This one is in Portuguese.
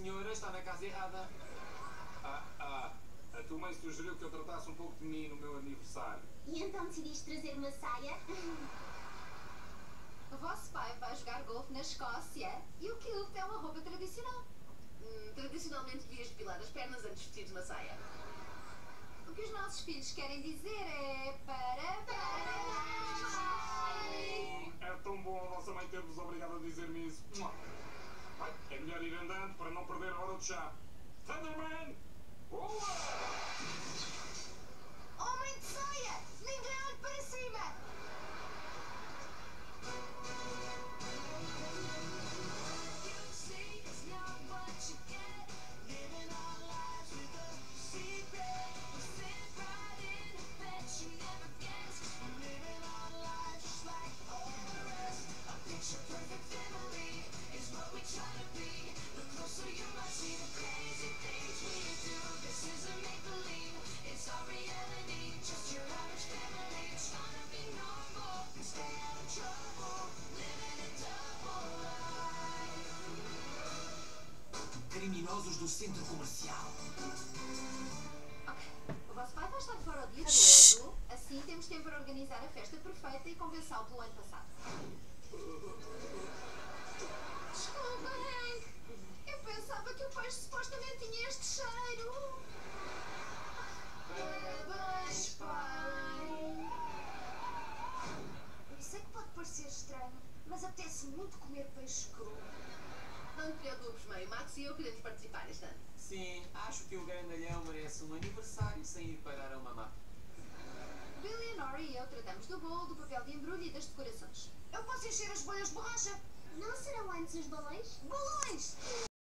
senhora está na casa errada. A tua mãe sugeriu que eu tratasse um pouco de mim no meu aniversário. E então decidiste trazer uma saia? O vosso pai vai jogar golfe na Escócia e o kilt é uma roupa tradicional. Tradicionalmente devias depilar as pernas antes de vestir uma saia. O que os nossos filhos querem dizer é parabéns! É tão bom a vossa mãe ter-vos obrigado a dizer-me isso. Vai, é melhor ir andando para não perder a hora do chá. Thunderman! Boa! Homem de saia! Ninguém olhe para cima! Criminosos do centro comercial. Ok. O vosso pai vai estar fora o dia todo, assim temos tempo para organizar a festa perfeita e compensá-lo pelo ano passado. Desculpa, Hank. Eu pensava que o peixe supostamente tinha este cheiro. Parabéns, pai. Eu sei que pode parecer estranho, mas apetece muito comer peixe cru. Não te preocupes, mãe. Max e eu queremos participar este ano. Sim, acho que o grandalhão merece um aniversário sem ir parar a uma máquina. Billy, Nora e eu tratamos do bolo, do papel de embrulho e das decorações. Eu posso encher as bolhas de borracha. Não serão antes os balões? Balões!